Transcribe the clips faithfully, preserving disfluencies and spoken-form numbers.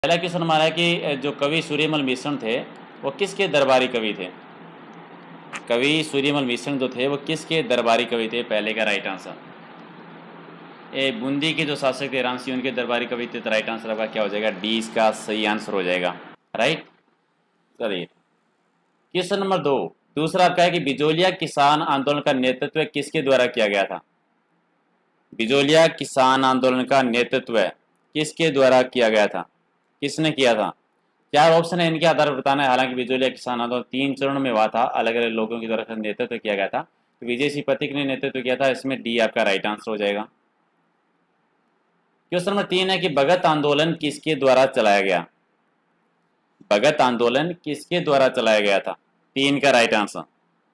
पहला क्वेश्चन हमारा है कि जो कवि सूर्यमल मिश्रण थे वो किसके दरबारी कवि थे। कवि सूर्यमल मिश्रण जो थे वो किसके दरबारी कवि थे, पहले का राइट आंसर। ए बूंदी के जो शासक थे राम सिंह, उनके दरबारी कवि थे, तो राइट आंसर आपका क्या हो जाएगा, डी इसका सही आंसर हो जाएगा। राइट, चलिए क्वेश्चन नंबर दो। दूसरा आपका है कि बिजोलिया किसान आंदोलन का नेतृत्व किसके द्वारा किया गया था। बिजोलिया किसान आंदोलन का नेतृत्व किसके द्वारा किया गया था, किसने किया था। चार ऑप्शन है, इनके आधार पर बताना है। हालांकि बिजोलिया किसान आंदोलन तीन चरणों में हुआ था, अलग अलग लोगों की द्वारा नेतृत्व किया गया था। तो विजय सिंह पथिक ने नेतृत्व किया था, इसमें डी आपका राइट आंसर हो जाएगा। क्वेश्चन नंबर तीन है कि भगत आंदोलन किसके द्वारा चलाया गया। भगत आंदोलन किसके द्वारा चलाया गया था, तीन का राइट आंसर।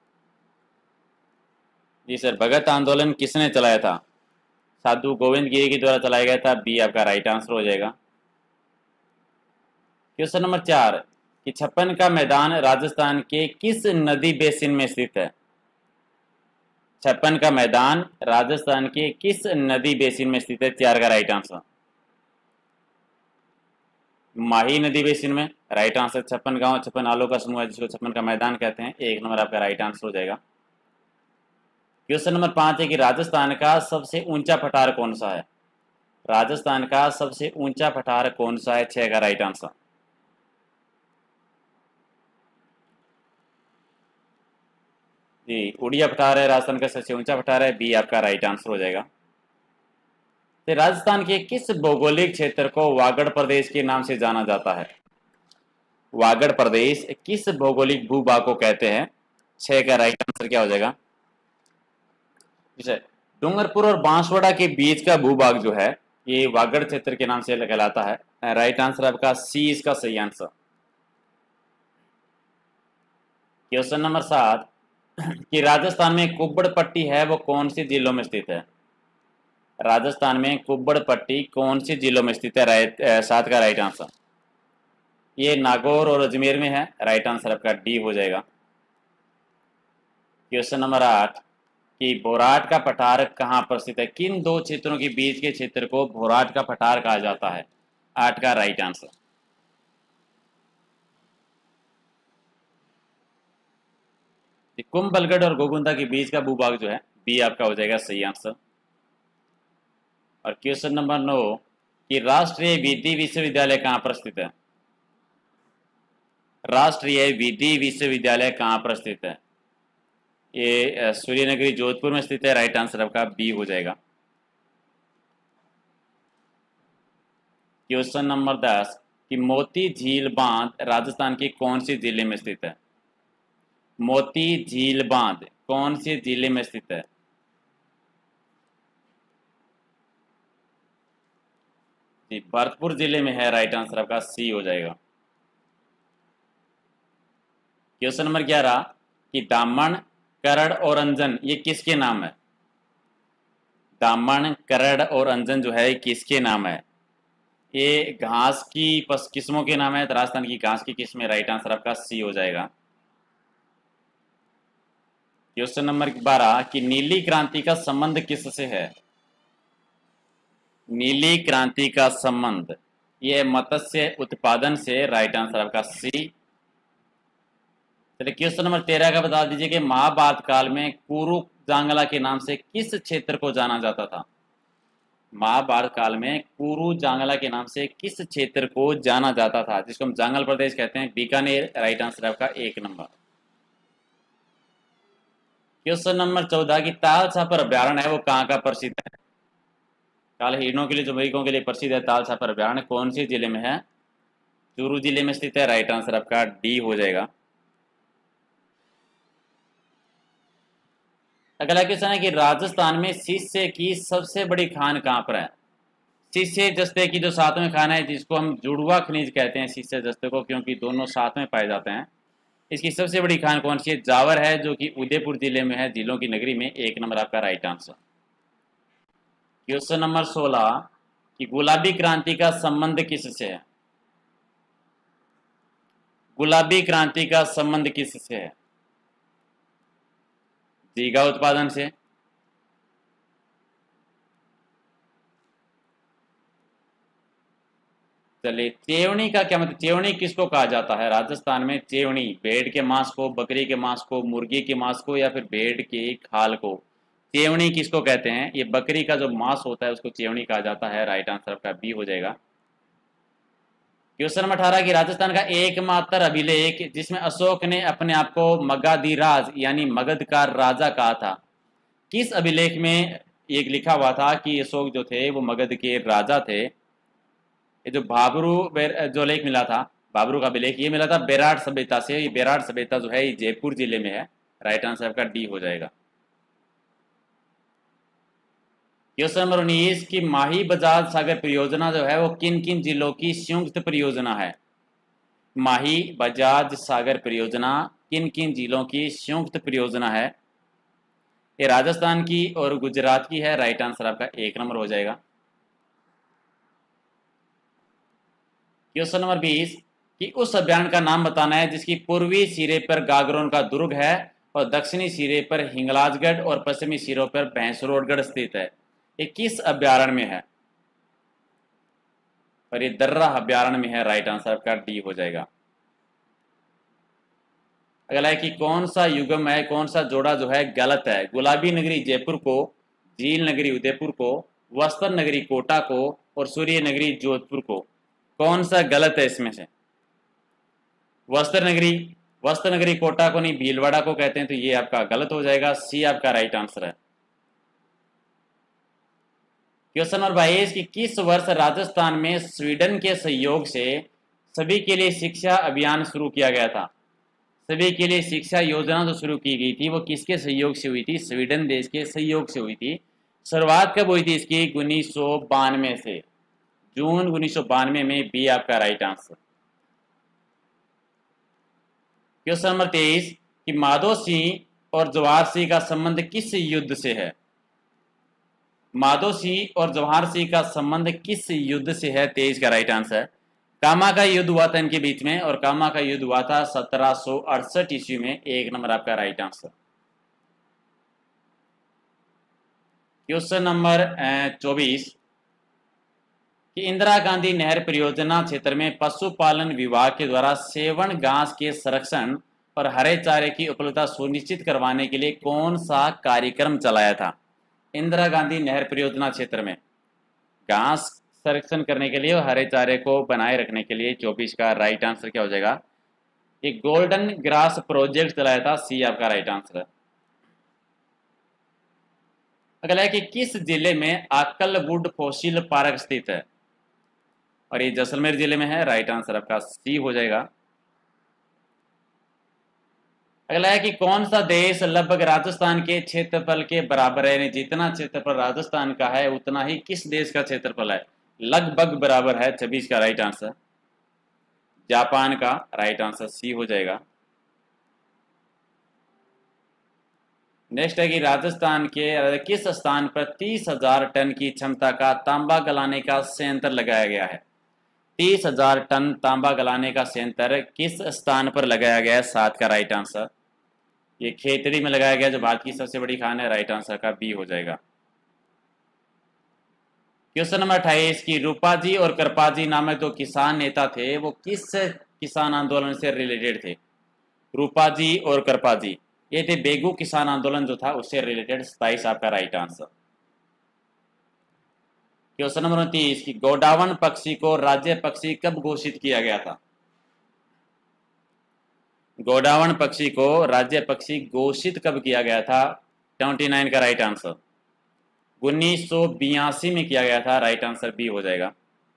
जी सर, भगत आंदोलन किसने चलाया था, साधु गोविंद गिरी के द्वारा चलाया गया था, बी आपका राइट आंसर हो जाएगा। क्वेश्चन नंबर चार कि छप्पन का मैदान राजस्थान के किस नदी बेसिन में स्थित है। छप्पन का मैदान राजस्थान के किस नदी बेसिन में स्थित है, चार का राइट आंसर। माही नदी बेसिन में राइट आंसर। छप्पन गांव छप्पन आलो का समूह है जिसको छप्पन का मैदान कहते हैं, एक नंबर आपका राइट आंसर हो जाएगा। क्वेश्चन नंबर पांच है कि राजस्थान का सबसे ऊंचा पठार कौन सा है। राजस्थान का सबसे ऊंचा पठार कौन सा है, छह का राइट आंसर। जी, उड़िया पठार है राजस्थान का सबसे ऊंचा पठार है, बी आपका राइट आंसर हो जाएगा। तो राजस्थान के किस भौगोलिक क्षेत्र को वागड़ प्रदेश के नाम से जाना जाता है। वागड़ प्रदेश किस भौगोलिक भूभाग को कहते हैं, छह का राइट आंसर क्या हो जाएगा। डूंगरपुर और बांसवाड़ा के बीच का भूभाग जो है ये वागड़ क्षेत्र के नाम से कहलाता है, राइट आंसर आपका सी इसका सही आंसर। क्वेश्चन नंबर सात कि राजस्थान में कुब्बड़ पट्टी है वो कौन सी जिलों में स्थित है। राजस्थान में कुब्बड़ पट्टी कौन सी जिलों में स्थित है, राइट सात का राइट आंसर। ये नागौर और अजमेर में है, राइट आंसर आपका डी हो जाएगा। क्वेश्चन नंबर आठ कि भोराट का पठार कहाँ पर स्थित है, किन दो क्षेत्रों के बीच के क्षेत्र को भोराट का पठार कहा जाता है, आठ का राइट आंसर। कुंभलगढ़ और गोगुंदा के बीच का भूभाग जो है, बी आपका हो जाएगा सही आंसर। और क्वेश्चन नंबर नौ कि राष्ट्रीय विधि विश्वविद्यालय कहाँ पर स्थित है। राष्ट्रीय विधि विश्वविद्यालय कहाँ पर स्थित है, ये सूर्यनगरी जोधपुर में स्थित है, राइट आंसर आपका बी हो जाएगा। क्वेश्चन नंबर दस कि मोती झील बांध राजस्थान के कौन से जिले में स्थित है। मोती झील बांध कौन से जिले में स्थित है, जी भरतपुर जिले में है, राइट आंसर आपका सी हो जाएगा। क्वेश्चन नंबर ग्यारह कि दामन करड़ और अंजन ये किसके नाम है। दामन करड़ और अंजन जो है किसके नाम है, ये घास की पस किस्मों के नाम है, राजस्थान की घास की किस्में, राइट आंसर आपका सी हो जाएगा। क्वेश्चन नंबर बारह कि नीली क्रांति का संबंध किससे है। नीली क्रांति का संबंध ये मत्स्य उत्पादन से, राइट आंसर आपका सी। चलिए क्वेश्चन नंबर तेरह का बता दीजिए कि महाभारत काल में कुरु जांगला के नाम से किस क्षेत्र को जाना जाता था। महाभारत काल में कुरु जांगला के नाम से किस क्षेत्र को जाना जाता था, जिसको हम जांगल प्रदेश कहते हैं, बीकानेर, राइट आंसर आपका एक नंबर। क्वेश्चन नंबर चौदह की ताल छापर अभ्यारण्य है वो कहाँ का प्रसिद्ध है। काल हिरणों के लिए, जो मरीकों के लिए प्रसिद्ध है, ताल छापर अभ्यारण्य कौन से जिले में है, चूरू जिले में स्थित है, राइट आंसर आपका डी हो जाएगा। अगला क्वेश्चन है कि राजस्थान में शीशे की सबसे बड़ी खान कहाँ पर है। शीशे जस्ते की जो सातवें खान है, जिसको हम जुड़वा खनिज कहते हैं शीशे जस्ते को, क्योंकि दोनों साथ में पाए जाते हैं, इसकी सबसे बड़ी खान कौन सी है, जावर है, जो कि उदयपुर जिले में है, जिलों की नगरी में, एक नंबर आपका राइट आंसर। क्वेश्चन नंबर सोलह कि गुलाबी क्रांति का संबंध किससे है। गुलाबी क्रांति का संबंध किससे है, दीघा उत्पादन से, चलिए, चेवनी का क्या मतलब, चेवनी किसको कहा जाता है राजस्थान में? चेवनी भेड़ के मांस को, बकरी के मांस को, मुर्गी के मांस को, या फिर भेड़ की खाल को चेवनी किसको कहते हैं? ये बकरी का जो मांस होता है उसको चेवनी कहा जाता है। राइट आंसर आपका बी हो जाएगा। क्वेश्चन नंबर अठारह की राजस्थान का एकमात्र अभिलेख जिसमें अशोक ने अपने आप को मगधीराज यानी मगध का राजा कहा था, किस अभिलेख में एक लिखा हुआ था कि अशोक जो थे वो मगध के राजा थे? ये जो भाबरू जो लेख मिला था, भाबरू का अभिलेख, ये मिला था बेराट सभ्यता से। ये बेराट सभ्यता जो है ये जयपुर जिले में है। राइट आंसर आपका डी हो जाएगा। क्वेश्चन नंबर उन्नीस की माही बजाज सागर परियोजना जो है वो किन किन जिलों की संयुक्त परियोजना है? माही बजाज सागर परियोजना किन किन जिलों की संयुक्त परियोजना है? ये राजस्थान की और गुजरात की है। राइट आंसर आपका एक नंबर हो जाएगा। क्वेश्चन नंबर बीस कि उस अभ्यारण्य का नाम बताना है जिसकी पूर्वी सिरे पर गागरोन का दुर्ग है और दक्षिणी सिरे पर हिंगलाजगढ़ और पश्चिमी सिरों पर भैंसरोडगढ़ स्थित है। ये किस अभ्यारण्य में है? और ये दर्रा अभ्यारण्य में है। राइट आंसर आपका डी हो जाएगा। अगला है कि कौन सा युग्म है, कौन सा जोड़ा जो है गलत है? गुलाबी नगरी जयपुर को, झील नगरी उदयपुर को, वस्त्र नगरी कोटा को और सूर्य नगरी जोधपुर को, कौन सा गलत है इसमें से? वस्त्र नगरी, वस्त्र नगरी कोटा को नहीं भीलवाड़ा को कहते हैं, तो ये आपका गलत हो जाएगा। सी आपका राइट आंसर है। क्वेश्चन नंबर बाईस कि किस वर्ष राजस्थान में स्वीडन के सहयोग से सभी के लिए शिक्षा अभियान शुरू किया गया था? सभी के लिए शिक्षा योजना जो शुरू की गई थी वो किसके सहयोग से हुई थी? स्वीडन देश के सहयोग से हुई थी। शुरुआत कब हुई थी इसकी? उन्नीस सौ बानवे से, जून उन्नीस सौ बानवे में। बी आपका राइट आंसर। क्वेश्चन नंबर तेईस कि माधो सिंह और जवाहर सिंह का संबंध किस युद्ध से है? माधो सिंह और जवाहर सिंह का संबंध किस युद्ध से है? तेईस का राइट आंसर। कामा का युद्ध हुआ था इनके बीच में, और कामा का युद्ध हुआ था सत्रह सौ अड़सठ ईस्वी में। एक नंबर आपका राइट आंसर। क्वेश्चन नंबर चौबीस कि इंदिरा गांधी नहर परियोजना क्षेत्र में पशुपालन विभाग के द्वारा सेवन घास के संरक्षण और हरे चारे की उपलब्धता सुनिश्चित करवाने के लिए कौन सा कार्यक्रम चलाया था? इंदिरा गांधी नहर परियोजना क्षेत्र में घास संरक्षण करने के लिए और हरे चारे को बनाए रखने के लिए चौबीस का राइट आंसर क्या हो जाएगा? एक गोल्डन ग्रास प्रोजेक्ट चलाया था। सी आपका राइट आंसर है। अगला है कि किस जिले में आकलवुड फॉसिल पार्क स्थित है? और ये जैसलमेर जिले में है। राइट आंसर आपका सी हो जाएगा। अगला है कि कौन सा देश लगभग राजस्थान के क्षेत्रफल के बराबर है? यानी जितना क्षेत्रफल राजस्थान का है उतना ही किस देश का क्षेत्रफल है? लगभग बराबर है। छब्बीस का राइट आंसर। जापान का राइट आंसर सी हो जाएगा। नेक्स्ट है कि राजस्थान के किस स्थान पर तीस हजार टन की क्षमता का तांबा गलाने का संयंत्र लगाया गया है? तीस हजार टन तांबा गलाने का संयंत्र किस स्थान पर लगाया गया है? सात का राइट आंसर। ये खेतड़ी में लगाया गया जो भारत की सबसे बड़ी खान है। राइट आंसर का बी हो जाएगा। क्वेश्चन नंबर अट्ठाईस की रूपाजी और कृपाजी नामक जो किसान नेता थे वो किस किसान आंदोलन से रिलेटेड थे? रूपाजी और कृपाजी ये थे बेगू किसान आंदोलन जो था उससे रिलेटेड। सताइस आपका राइट आंसर। क्वेश्चन नंबर उनतीस की गोडावन पक्षी को राज्य पक्षी कब घोषित किया गया था? गोडावन पक्षी को राज्य पक्षी घोषित कब किया गया था? उनतीस का राइट आंसर। उन्नीस सौ बयासी में किया गया था। राइट आंसर बी हो जाएगा।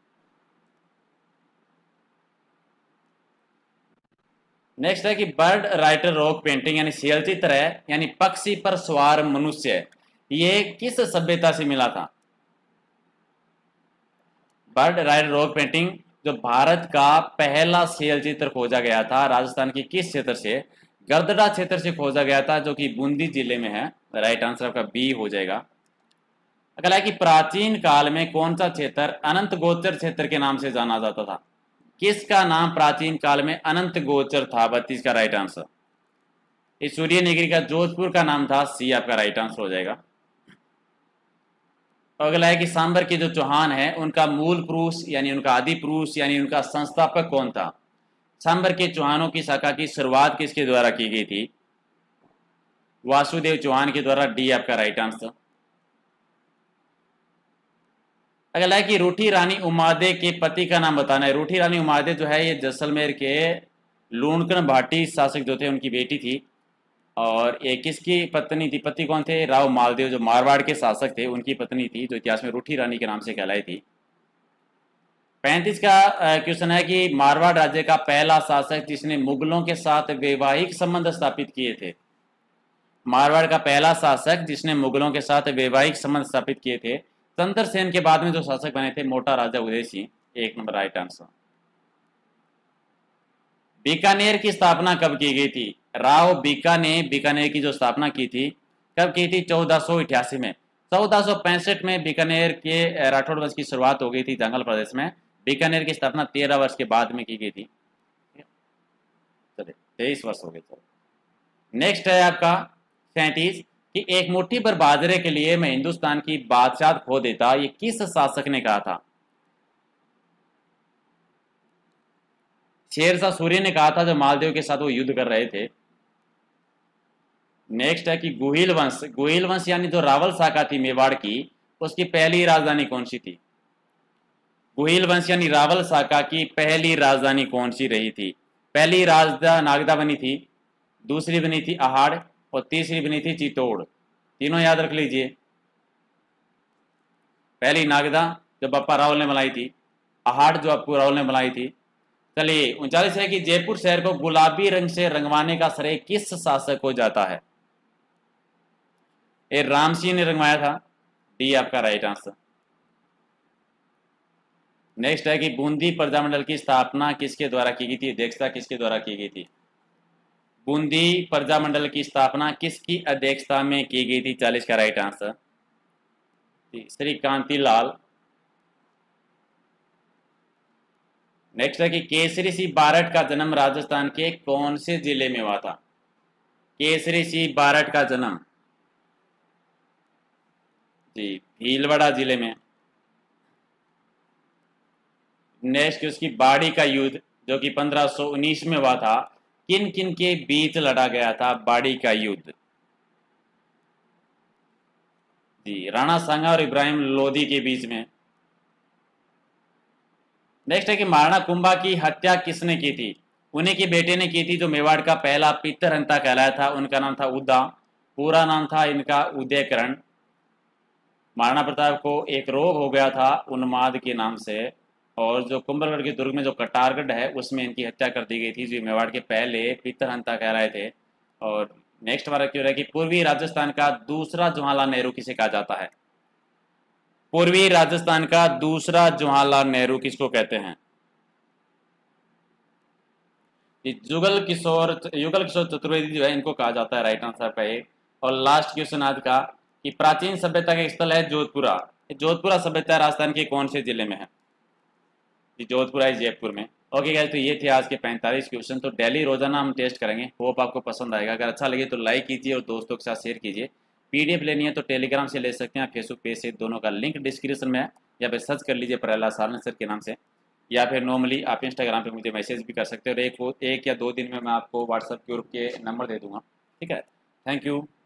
नेक्स्ट है कि बर्ड राइटर रॉक पेंटिंग यानी शियल चित्र है यानी पक्षी पर सवार मनुष्य, ये किस सभ्यता से मिला था? बर्ड राइटर रॉक पेंटिंग जो भारत का पहला शियल चित्र खोजा गया था राजस्थान के किस क्षेत्र से? गरदड़ा क्षेत्र से खोजा गया था जो कि बूंदी जिले में है। राइट आंसर आपका बी हो जाएगा। अगला है कि प्राचीन काल में कौन सा क्षेत्र अनंत गोचर क्षेत्र के नाम से जाना जाता था? किसका नाम प्राचीन काल में अनंत गोचर था? बत्तीस का राइट आंसर। इस सूर्य नगरी का जोधपुर का नाम था। सी आपका राइट आंसर हो जाएगा। अगला है कि सांबर के जो चौहान है उनका मूल पुरुष यानी उनका आदि पुरुष यानी उनका संस्थापक कौन था? सांबर के चौहानों की शाखा की शुरुआत किसके द्वारा की गई थी? वासुदेव चौहान के द्वारा। डी आपका राइट आंसर। अगला है कि रूठी रानी उमादे के पति का नाम बताना है। रूठी रानी उमादे जो है ये जैसलमेर के लूणकरण भाटी शासक जो थे उनकी बेटी थी, और ये किसकी पत्नी थी? पति कौन थे? राव मालदेव जो मारवाड़ के शासक थे उनकी पत्नी थी, जो इतिहास में रूठी रानी के नाम से कहलाई थी। पैंतीस का क्वेश्चन है कि मारवाड़ राज्य का पहला शासक जिसने मुगलों के साथ वैवाहिक संबंध स्थापित किए थे। मारवाड़ का पहला शासक जिसने मुगलों के साथ वैवाहिक संबंध स्थापित किए थे। तंत्र सेन के बाद में जो शासक बने थे मोटा राजा उदय सिंह। एक नंबर राइट आंसर। बीकानेर की स्थापना कब की गई थी? राव बीका ने बीकानेर की जो स्थापना की थी कब की थी? चौदह सौ अठासी में। चौदह सौ पैंसठ में बीकानेर के राठौड़ वंश की शुरुआत हो गई थी जंगल प्रदेश में। बीकानेर की स्थापना तेरह वर्ष के बाद में की गई थी। चलिए तेईस वर्ष हो गए। चलो नेक्स्ट है आपका सैंतीस कि एक मुट्ठी भर बाजरे के लिए मैं हिंदुस्तान की बादशाह खो देता, ये किस शासक ने कहा था? शेरशाह सूरी ने कहा था, जो मालदेव के साथ वो युद्ध कर रहे थे। नेक्स्ट है कि गुहिल वंश, गुहिल वंश यानी जो रावल शाखा थी मेवाड़ की, उसकी पहली राजधानी कौन सी थी? गुहिल वंश यानी रावल शाखा की पहली राजधानी कौन सी रही थी? पहली राजधानी नागदा बनी थी, दूसरी बनी थी आहाड़, और तीसरी बनी थी चित्तौड़। तीनों याद रख लीजिए। पहली नागदा जो बप्पा रावल ने बनाई थी, आहाड़ जो अप्पू रावल ने बनाई थी। चलिए उनचालीस है कि जयपुर शहर को गुलाबी रंग से रंगवाने का श्रेय किस शासक को जाता है? ए राम सिंह ने रंगवाया था। डी आपका राइट आंसर। नेक्स्ट है कि बूंदी प्रजामंडल की स्थापना किसके द्वारा की गई थी? अध्यक्षता किसके द्वारा की गई थी? बूंदी प्रजामंडल की स्थापना किसकी अध्यक्षता में की गई थी? चालीस का right answer Shri Kantilal. Next है कि केसरी सिंह बारठ का जन्म राजस्थान के कौन से जिले में हुआ था? केसरी सिंह बारठ का जन्म जी भीलवाड़ा जिले में। नेक्स्ट उसकी बाड़ी का युद्ध जो कि पंद्रह सौ उन्नीस में हुआ था, किन किन के बीच लड़ा गया था बाड़ी का युद्ध? जी राणा सांगा और इब्राहिम लोधी के बीच में। नेक्स्ट है कि महाराणा कुंभा की हत्या किसने की थी? उन्हीं के बेटे ने की थी, जो मेवाड़ का पहला पितरहंता कहलाया था। उनका नाम था उदा, पूरा नाम था इनका उदयकरण। महाराणा प्रताप को एक रोग हो गया था उन्माद के नाम से, और जो कुंभलगढ़ के दुर्ग में जो कटारगढ़ है उसमें इनकी हत्या कर दी गई थी, जो मेवाड़ के पहले पितरहंता कह रहे थे। और नेक्स्ट हमारा क्यों है कि पूर्वी राजस्थान का दूसरा जवाहरलाल नेहरू किसे कहा जाता है? पूर्वी राजस्थान का दूसरा जवाहरलाल नेहरू किसको कहते हैं? जुगल किशोर युगल किशोर चतुर्वेदी जो है इनको कहा जाता है। राइट आंसर का ये। और लास्ट क्वेश्चन आज का कि प्राचीन सभ्यता का स्थल है जोधपुरा। जोधपुरा सभ्यता राजस्थान के कौन से जिले में है? जोधपुरा है जयपुर में। ओके गाइस, तो ये थे आज के पैंतालीस क्वेश्चन। तो डेली रोजाना हम टेस्ट करेंगे, होप आपको पसंद आएगा। अगर अच्छा लगे तो लाइक कीजिए और दोस्तों के साथ शेयर कीजिए। पीडीएफ लेनी है तो टेलीग्राम से ले सकते हैं, फेसबुक पेज से, दोनों का लिंक डिस्क्रिप्शन में है, या फिर सर्च कर लीजिए प्रहलाद सारन सर के नाम से, या फिर नॉर्मली आप इंस्टाग्राम पे मुझे मैसेज भी कर सकते हो। और एक एक या दो दिन में मैं आपको व्हाट्सएप ग्रुप के नंबर दे दूंगा। ठीक है, थैंक यू।